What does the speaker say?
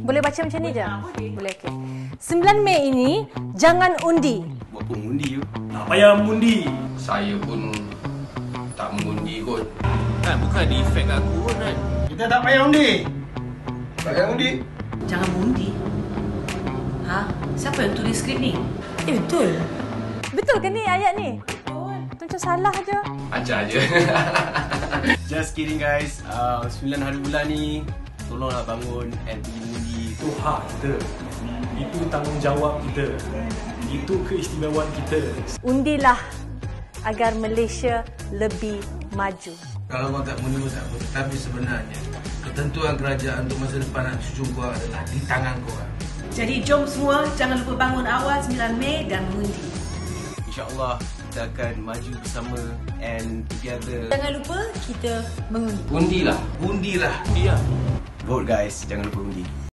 Boleh baca macam ni je? Boleh, okey. 9 Mei ini, jangan undi. Buat pengundi tu. Tak payah mengundi. Saya pun tak mengundi kot. Kan bukan di efek aku pun kan. Kita tak payah undi. Tak payah undi. Jangan mengundi. Ha? Siapa yang tulis skrip ni? Betul. Betul ke ni ayat ni? Betul. Tu macam salah je. Ajar je. Just kidding guys. 9 hari bulan ni tolonglah bangun and pergi mengundi. Itu hak kita. Itu tanggungjawab kita. Itu keistimewaan kita. Undilah agar Malaysia lebih maju. Kalau kau tak menunggu tak apa. Tapi sebenarnya ketentuan kerajaan untuk masa depan anak cucu kau adalah di tangan kau. Jadi jom semua jangan lupa bangun awal 9 Mei dan mengundi. InsyaAllah kita akan maju bersama and together. Jangan lupa kita mengundi. Undilah. Undilah. Dia. Vote guys, jangan lupa undi.